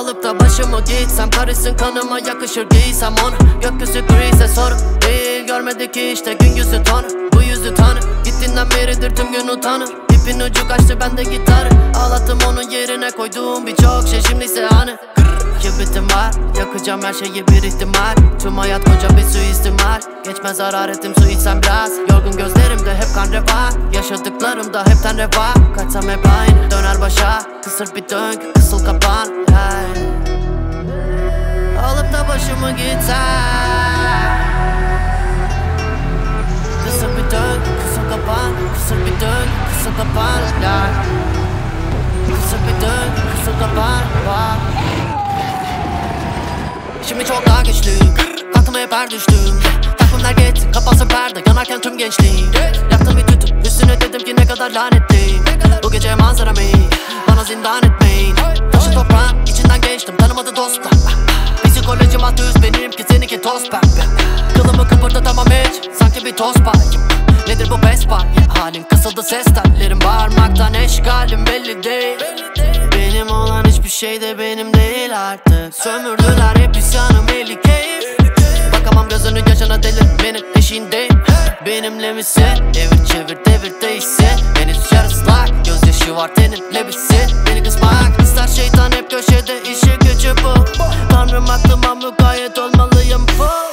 Alıp da başımı gitsem, karışsın kanıma yakışır giysem onu. Gökyüzü griyse sorun değil, görmedik ki işte gün yüzü tanı. Bu yüzü tanı, gittiğinden beridir tüm gün utanır. İpin ucu kaçtı bende gitarı, ağlattım onun yerine koyduğum birçok şey şimdiyse anı. Kibritim var, yakacağım her şeyi bir ihtimal. Tüm hayat koca bir suistimal. Geçmez hararetim, su içsem biraz. Yorgun gözlerimde hep kan revan. Yaşadıklarımda hepten reva. Kaçsam hep aynı, döner başa. Kısır bir döngü, kısıl kapan. Hey. Alıp da başımı gitsem. Kısır bir döngü, kısıl kapan. Kısır bir döngü, kısıl kapan. Hey. Kısır bir döngü, kısıl kapan. Şimdi çok daha güçlüyüm, aklıma hep her düştüm. Takvimler geçsin, kapansın perde, yanarken tüm gençliğim. Yaktım bir tütün, üstüne dedim ki ne kadar lanetliyim. Bu gece manzaramı bana zindan etmeyin. Taşı toprağın içinden geçtim, tanımadı dostlar. Psikolojim alt düz, benimki seninki toz pembe. Kılımı kıpırdatamam hiç, sanki bir toz pay. Nedir bu pespa? Halin kısıldı, ses tellerim bağırmaktan eşgalim belli değil. Benim olan hiçbir şey de benim değil artık. Sömürdüler hep isyanım, eli keyif. Bakamam gözünün yaşına, delirmenin eşiğindeyim. Benimle misin? Devir çevir devir değişsin. Henüz yarıslak, gözyaşı var teninle bitsin. Beni kısmak ister şeytan, hep köşede işi gücü bu. Tanrım aklıma mukayyet olmalıyım full.